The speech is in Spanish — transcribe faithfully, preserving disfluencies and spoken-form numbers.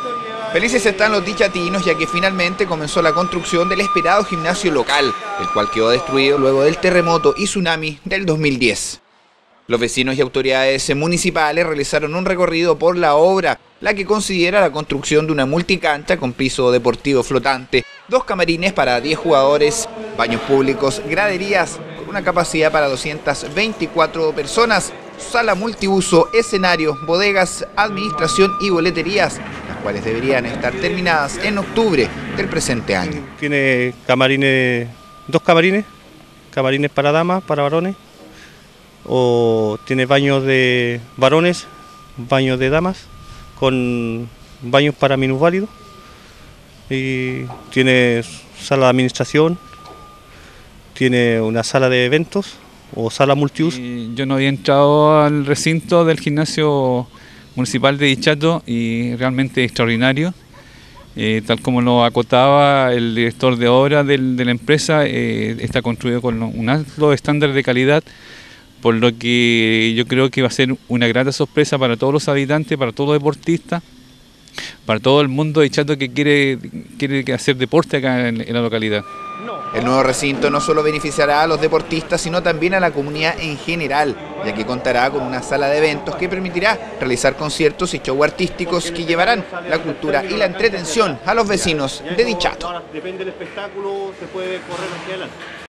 Felices están los dichatinos ya que finalmente comenzó la construcción del esperado gimnasio local, el cual quedó destruido luego del terremoto y tsunami del dos mil diez. Los vecinos y autoridades municipales realizaron un recorrido por la obra, la que considera la construcción de una multicancha con piso deportivo flotante, dos camarines para diez jugadores, baños públicos, graderías con una capacidad para doscientas veinticuatro personas, sala multiuso, escenario, bodegas, administración y boleterías, las cuales deberían estar terminadas en octubre del presente año. Tiene camarines, dos camarines, camarines para damas, para varones, o tiene baños de varones, baños de damas, con baños para minusválidos, y tiene sala de administración, tiene una sala de eventos o sala multiuso. Y yo no había entrado al recinto del gimnasio municipal de Dichato y realmente extraordinario. Eh, tal como lo acotaba el director de obra del, de la empresa, eh, está construido con un alto estándar de calidad, por lo que yo creo que va a ser una grata sorpresa para todos los habitantes, para todos los deportistas, para todo el mundo de Dichato que quiere, quiere hacer deporte acá en, en la localidad. El nuevo recinto no solo beneficiará a los deportistas, sino también a la comunidad en general, ya que contará con una sala de eventos que permitirá realizar conciertos y shows artísticos que llevarán la cultura y la entretención a los vecinos de Dichato. Depende del espectáculo, se puede correr hacia adelante.